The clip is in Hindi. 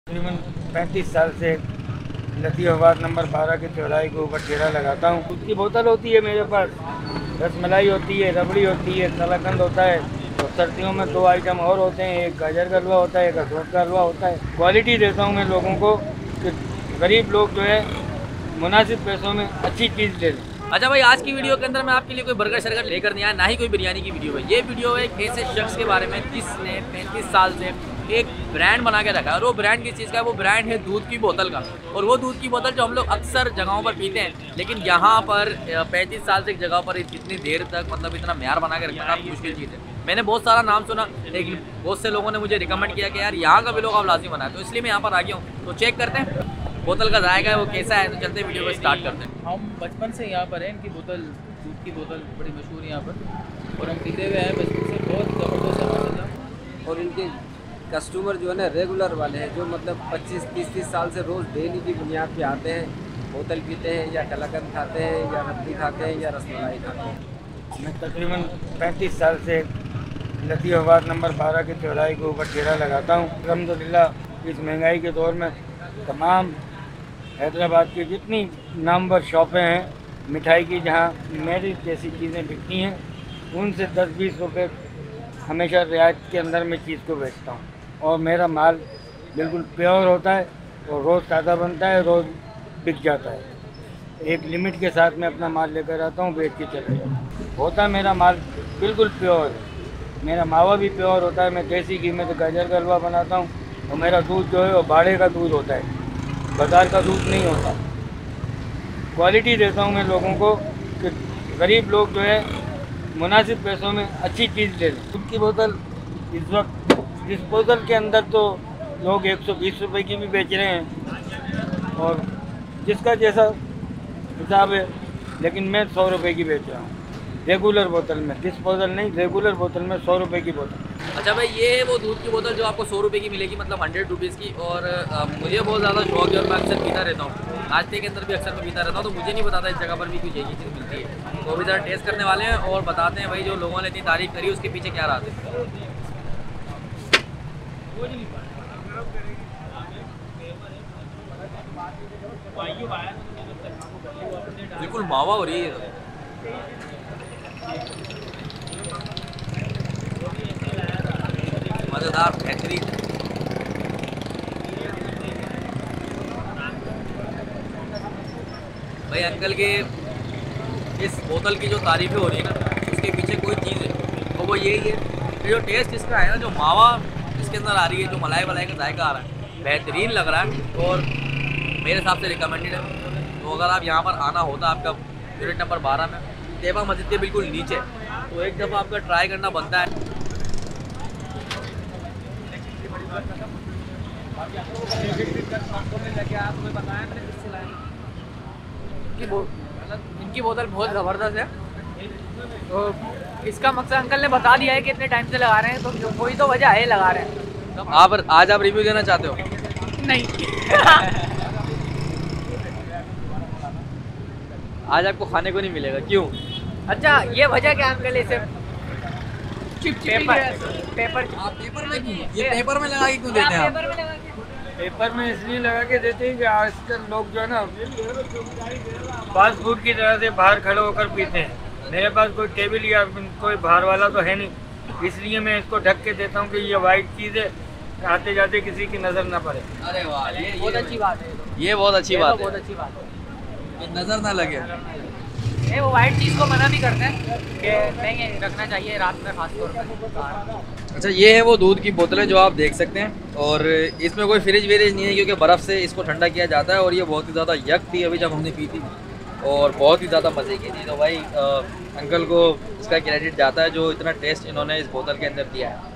तकरीबन 35 साल से लतीफ़ाबाद नंबर 12 की चौड़ाई के ऊपर ठेला लगाता हूँ। दूध की बोतल होती है मेरे पास, रसमलाई होती है, रबड़ी होती है, कलाकंद होता है। और सर्दियों में 2 आइटम और होते हैं, एक गाजर का हलवा होता है, एक अखरोट का हलवा होता है। क्वालिटी देता हूँ मैं लोगों को कि गरीब लोग जो है मुनासिब पैसों में अच्छी चीज़ ले लें। अच्छा भाई, आज की वीडियो के अंदर मैं आपके लिए कोई बर्गर शर्गर लेकर नहीं आया, ना ही कोई बिरयानी की वीडियो है। ये वीडियो है एक ऐसे शख्स के बारे में जिसने 35 साल से एक ब्रांड बना के रखा है। और वो ब्रांड किस चीज़ का है? वो ब्रांड है दूध की बोतल का। और वो दूध की बोतल जो हम लोग अक्सर जगहों पर पीते हैं, लेकिन यहाँ पर 35 साल से एक जगह पर इतनी देर तक मतलब इतना म्यार बना के रखना काफ़ी मुश्किल चीज़ है। मैंने बहुत सारा नाम सुना, लेकिन बहुत से लोगों ने मुझे रिकमेंड किया कि यार यहाँ का भी लोग आप लाजमी बनाए, तो इसलिए मैं यहाँ पर आ गया हूँ। तो चेक करते हैं बोतल का जायका है वो कैसा है। तो चलते वीडियो को स्टार्ट करते हैं। हम बचपन से यहाँ पर हैं। इनकी बोतल, दूध की बोतल बड़ी मशहूर है यहाँ पर, और हम पीते हुए हैं बचपन से। बहुत ज़बरदस्त है माशाल्लाह। और इनके कस्टमर जो है ना रेगुलर वाले हैं, जो मतलब 25-30 साल से रोज़ डेली की बुनियाद पे आते हैं, बोतल पीते हैं, या कलाकंद खाते हैं, या रबड़ी खाते हैं, या रसमलाई खाते हैं। मैं तकरीबन 35 साल से लतीफ़ाबाद नंबर 12 की चौड़ाई के ऊपर ठेला लगाता हूँ। अल्हम्दुलिल्लाह इस महंगाई के दौर में तमाम हैदराबाद की जितनी नामवर शॉपें हैं मिठाई की, जहाँ मेरी जैसी चीज़ें बिकती हैं, उनसे 10-20 रुपये हमेशा रियायत के अंदर में चीज़ को बेचता हूँ। और मेरा माल बिल्कुल प्योर होता है और रोज़ ताज़ा बनता है, रोज़ बिक जाता है। एक लिमिट के साथ मैं अपना माल लेकर आता हूँ, बेच के चले जाता हूँ। होता है मेरा माल बिल्कुल प्योर है। मेरा मावा भी प्योर होता है। मैं देसी घी में तो गाजर का हलवा बनाता हूँ। और मेरा दूध जो है वो बाड़े का दूध होता है, बाज़ार का दूध नहीं होता। क्वालिटी देता हूँ मैं लोगों को कि गरीब लोग जो है मुनासिब पैसों में अच्छी चीज़ ले लें। दूध की बोतल इस वक्त डिस्पोजल के अंदर तो लोग 120 रुपये की भी बेच रहे हैं, और जिसका जैसा हिसाब है, लेकिन मैं 100 रुपये की बेच रहा हूँ रेगुलर बोतल में। डिस्पोजल नहीं, रेगुलर बोतल में 100 रुपये की बोतल। अच्छा भाई, ये है वो दूध की बोतल जो आपको 100 रुपये की मिलेगी, मतलब 100 रुपीज़ की। और मुझे बहुत ज़्यादा शौक है और मैं अक्सर पीता रहता हूँ। नाश्ते के अंदर भी अक्सर मैं पीता रहता हूँ, तो मुझे नहीं पता था इस जगह पर भी कुछ यही चीज़ मिलती है। तो अभी ज़रा टेस्ट करने वाले हैं और बताते हैं भाई जो लोगों ने इतनी तारीफ़ करी उसके पीछे क्या राज है। बिल्कुल मावा हो रही है। मज़ेदार, बेहतरीन। भाई अंकल के इस बोतल की जो तारीफ़ें हो रही है ना, उसके पीछे कोई चीज़ है, और वो यही है कि जो टेस्ट इसका है ना, जो मावा इसके अंदर आ रही है, जो मलाई वलाई का जायका आ रहा है, बेहतरीन लग रहा है और मेरे हिसाब से रिकमेंडेड है। तो अगर आप यहाँ पर आना होता आपका यूनिट नंबर 12 में, तेबा मस्जिद के बिल्कुल नीचे, तो एक दफ़ा आपका ट्राई करना बनता है। इनकी बोतल बहुत ज़बरदस्त है। तो इसका मकसद अंकल ने बता दिया है कि इतने टाइम से लगा रहे हैं, तो कोई तो वजह है लगा रहे हैं। तो आज आप रिव्यू देना चाहते हो? नहीं आज आपको खाने को नहीं मिलेगा, क्यों? अच्छा, ये वजह क्या अंकल? इसे पेपर पेपर में क्यों? ये पेपर में लगा के क्यों देते हैं आप? पेपर में लगा के पेपर में इसलिए लगा के देते हैं कि आजकल लोग जो है ना फास्ट फूड की तरह से बाहर खड़े होकर पीते हैं। मेरे पास कोई टेबल या कोई बाहर वाला तो है नहीं, इसलिए मैं इसको ढक के देता हूँ कि ये वाइट चीज़ है, आते जाते किसी की नज़र ना पड़े। अरे वाह, ये बहुत अच्छी बात है। ये बहुत अच्छी बात बहुत है, अच्छी बात है। ये नज़र ना लगे। ये वो वाइट चीज़ को मना भी करते हैं कि नहीं रखना चाहिए रात में खास तौर पर। अच्छा, ये है वो दूध की बोतलें जो आप देख सकते हैं, और इसमें कोई फ्रिज व्रिज नहीं है क्योंकि बर्फ़ से इसको ठंडा किया जाता है। और ये बहुत ही ज़्यादा यक थी अभी जब हमने पी थी, और बहुत ही ज़्यादा मज़े की थी। तो भाई अंकल को इसका क्रेडिट जाता है जो इतना टेस्ट इन्होंने इस बोतल के अंदर दिया है।